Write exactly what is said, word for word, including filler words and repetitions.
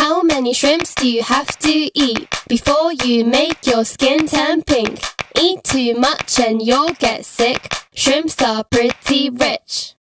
How many shrimps do you have to eat before you make your skin turn pink? Eat too much and you'll get sick. Shrimps are pretty rich.